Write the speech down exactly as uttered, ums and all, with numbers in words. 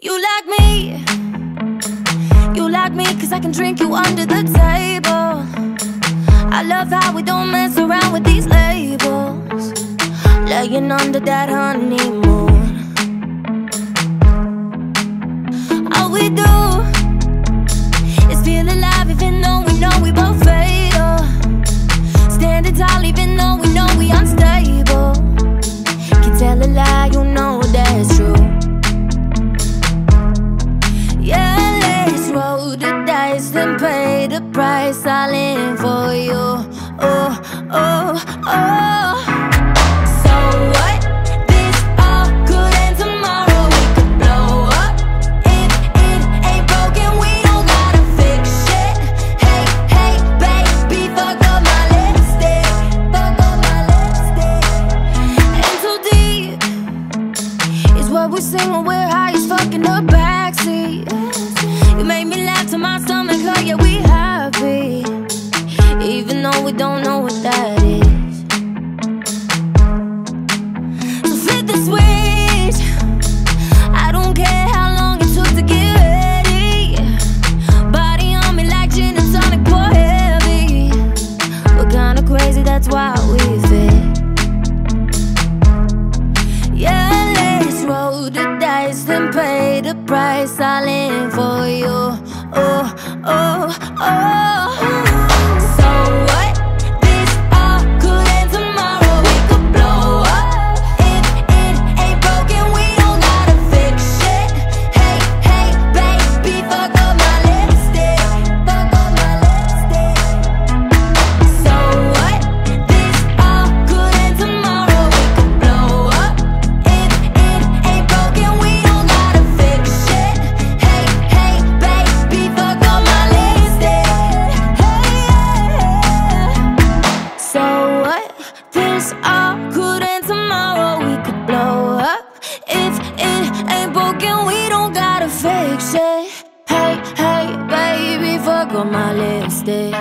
You like me, you like me cause I can drink you under the table. I love how we don't mess around with these labels. Laying under that honeymoon. All we do is feel alive even though we know we both fail. Standing tall even though we know we unstable. Can tell a lie, you know that's true. Yeah, let's roll the dice, then pay the price. I'll in for you. Oh, oh, oh. So what? This all could end tomorrow. We could blow up. If it ain't broken, we don't gotta fix shit. Hey, hey, baby, fuck up my lipstick. Fuck up my lipstick. And too deep is what we sing when we're high as fuck in the backseat. You make me laugh to my stomach, oh yeah, we happy, even though we don't know what that is. So flip the switch. I don't care how long it took to get ready. Body on me like gin and tonic, pour heavy. We're kinda crazy, that's why we fit. Yeah, let's roll the dice, then pay the price. I'll in for you. Oh, oh, oh. So what? This all could end tomorrow. We could blow up. If it ain't broken, we don't gotta fix shit. Hey, hey, baby, fuck up my lipstick. Fuck up my lipstick. So what? This all could end tomorrow. We could blow up. If it ain't broken, we don't gotta fix shit. Hey, hey, baby, fuck up my lipstick. Hey, yeah. So what? This all could end tomorrow. We could blow up. If it ain't broken, we don't gotta fix it. Hey, hey, baby, fuck up my lipstick.